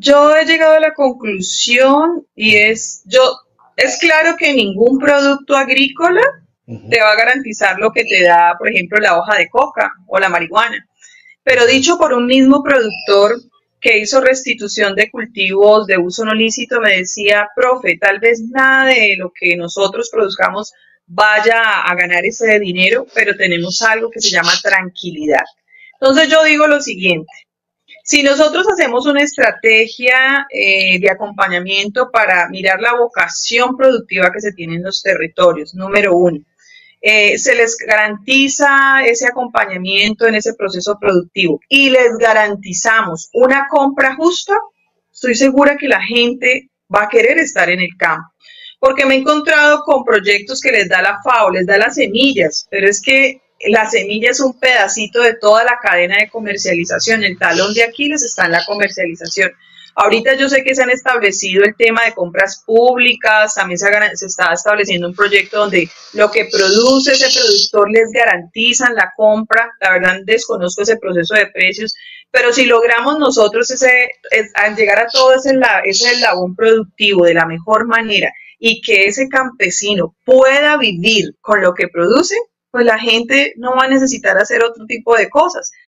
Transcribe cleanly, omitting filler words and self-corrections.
Yo he llegado a la conclusión es claro que ningún producto agrícola Ujú. te va a garantizar lo que te da, por ejemplo, la hoja de coca o la marihuana. Pero dicho por un mismo productor que hizo restitución de cultivos de uso no lícito, me decía, profe, tal vez nada de lo que nosotros produzcamos vaya a ganar ese dinero, pero tenemos algo que se llama tranquilidad. Entonces yo digo lo siguiente, si nosotros hacemos una estrategia de acompañamiento para mirar la vocación productiva que se tiene en los territorios, número uno, se les garantiza ese acompañamiento en ese proceso productivo y les garantizamos una compra justa, estoy segura que la gente va a querer estar en el campo. Porque me he encontrado con proyectos que les da la FAO, les da las semillas, pero es que la semilla es un pedacito de toda la cadena de comercialización. El talón de Aquiles está en la comercialización. Ahorita yo sé que se han establecido el tema de compras públicas, también se está estableciendo un proyecto donde lo que produce ese productor les garantizan la compra. La verdad desconozco ese proceso de precios, pero si logramos nosotros llegar a todo ese eslabón productivo de la mejor manera y que ese campesino pueda vivir con lo que produce, pues la gente no va a necesitar hacer otro tipo de cosas.